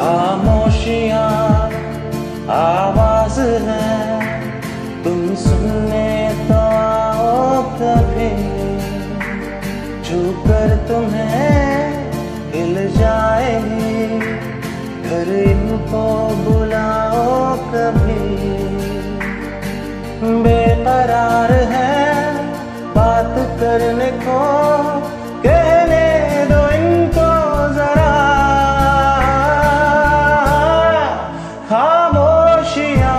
खामोशियाँ आवाज है, तुम सुनने तो आओ कभी, छूकर तुम्हें हिल जाएगी, घर इनको बुलाओ कभी। बेकरार है बात करने को, कहने दो इनको जरा, खामोशियाँ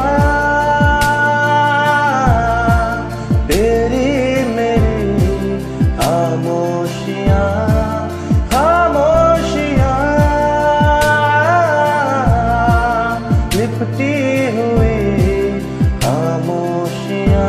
तेरी मेरी खामोशियाँ, खामोशियाँ लिपटी हुई खामोशियाँ।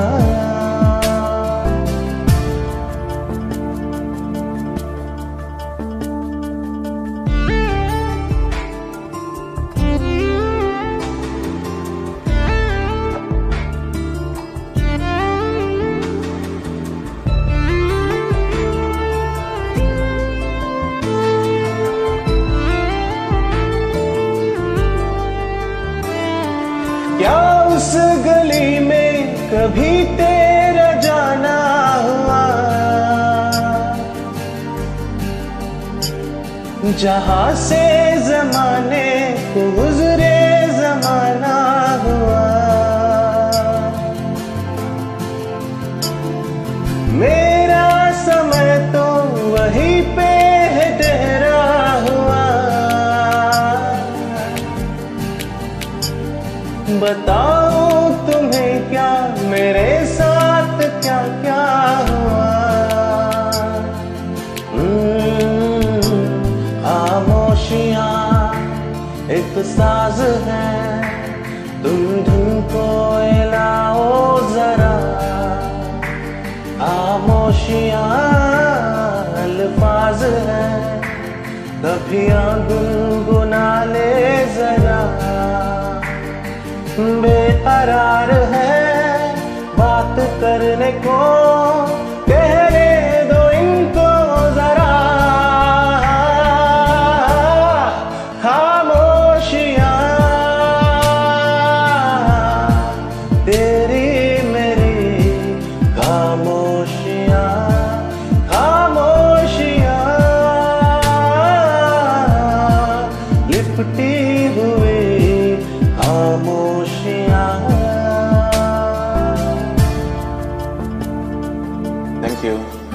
क्या उस गली में कभी तेरा जाना हुआ, जहां से जमाने को गुजरे जमाना हुआ। मेरा समय तो वहीं पे है ठहरा हुआ, बताऊं तुम्हें क्या मेरे साथ क्या क्या हुआ। खामोशियाँ एक साज है, तुम धुन को हिलाओ जरा, खामोशियाँ अल्फाज है, कभी गुनगुना ले जरा। बेकरार है बात करने को, कहने दो इनको जरा, खामोशियाँ तेरी मेरी खामोशियाँ, खामोशियाँ लिपटी हुई खामोशियाँ। Thank you.